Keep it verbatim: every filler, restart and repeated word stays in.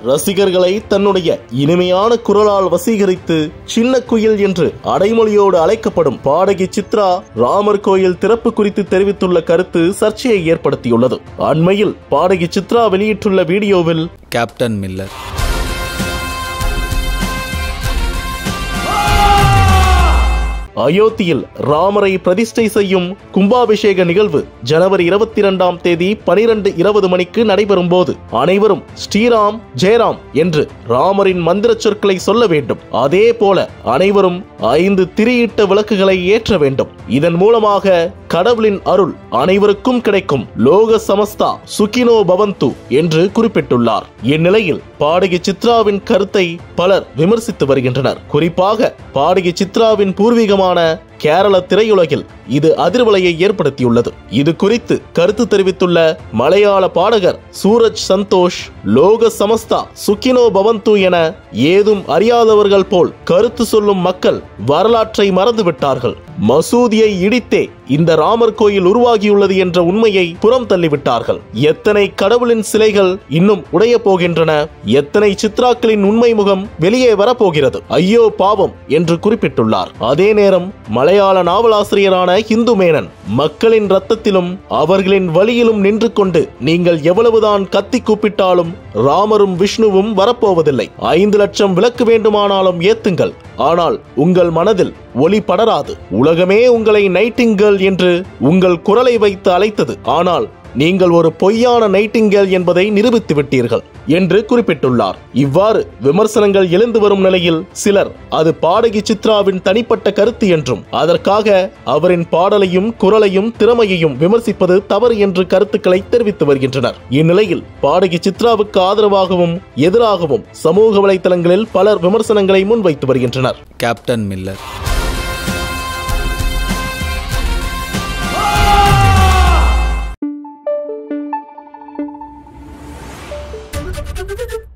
ரசிகர்களை தன்னுடைய இனிமையான குரலால் வசீகரித்து சின்ன குயில் என்று அடைமொழியோடு அழைக்கப்படும் பாடகி சித்ரா ராமர் கோயில் திறப்பு குறித்து தெரிவித்துள்ள கருத்து சர்ச்சையை ஏற்படுத்தியுள்ளது. அண்மையில் பாடகி சித்ரா வெளியிட்டுள்ள வீடியோவில் கேப்டன் மில்லர் அயோத்தியில் ராமரை பிரதிஷ்டை செய்யும் கும்பாபிஷேக நிகழ்வு ஜனவரி இருபத்தி இரண்டாம் தேதி பனிரெண்டு இருபது மணிக்கு நடைபெறும் போது அனைவரும் ஸ்ரீராம் ஜெயராம் என்று ராமரின் மந்திர சொற்களை சொல்ல வேண்டும். அதே போல அனைவரும் ஐந்து திரியிட்ட விளக்குகளை ஏற்ற வேண்டும். இதன் மூலமாக கடவுளின் அருள் அனைவருக்கும் கிடைக்கும். லோக சமஸ்தா சுகினோ பவந்து என்று குறிப்பிட்டுள்ளார். இந்நிலையில் பாடகி சித்ராவின் கருத்தை பலர் விமர்சித்து வருகின்றனர். குறிப்பாக பாடகி சித்ராவின் பூர்வீகமான கேரள திரையுலகில் இது அதிர்வலையை ஏற்படுத்தியுள்ளது. இது குறித்து கருத்து தெரிவித்துள்ள மலையாள பாடகர் சூரஜ் சந்தோஷ், லோக சமஸ்தா சுகினோ பவந்து என ஏதும் அறியாதவர்கள் போல் கருத்து சொல்லும் மக்கள் வரலாற்றை மறந்துவிட்டார்கள். மசூதியை இடித்தே இந்த ராமர் கோயில் உருவாகியுள்ளது என்ற உண்மையை புறம் தள்ளிவிட்டார்கள். எத்தனை கடவுளின் சிலைகள் இன்னும் உடைய போகின்றன, எத்தனை சித்ராக்களின் உண்மை முகம் வெளியே வரப்போகிறது, ஐயோ பாவம் என்று குறிப்பிட்டுள்ளார். அதே நேரம் மலையாள நாவலாசிரியரான இந்து மேனன், மக்களின் ரத்தத்திலும் அவர்களின் வழியிலும் நின்று கொண்டு நீங்கள் எவ்வளவுதான் கத்தி கூப்பிட்டாலும் ராமரும் விஷ்ணுவும் வரப்போவதில்லை. ஐந்து லட்சம் விளக்கு வேண்டுமானாலும் ஏத்துங்கள், ஆனால் உங்கள் மனதில் ஒளி படராது. உலகமே உங்களை நைட்டிங்கேல் என்று உங்கள் குரலை வைத்து அழைத்தது, ஆனால் நீங்கள் ஒரு பொய்யான நைட்டிங்கேல் என்பதை நிரூபித்து விட்டீர்கள் என்று குறிப்பிட்டுள்ளார். இவ்வாறு விமர்சனங்கள் எழுந்து வரும் நிலையில் சிலர் அது பாடகி சித்ராவின் தனிப்பட்ட கருத்து என்றும் அதற்காக அவரின் பாடலையும் குரலையும் திறமையையும் விமர்சிப்பது தவறு என்று கருத்துக்களை தெரிவித்து வருகின்றனர். இந்நிலையில் பாடகி சித்ராவுக்கு ஆதரவாகவும் எதிராகவும் சமூக வலைதளங்களில் பலர் விமர்சனங்களை முன்வைத்து வருகின்றனர். Captain Miller Thank you.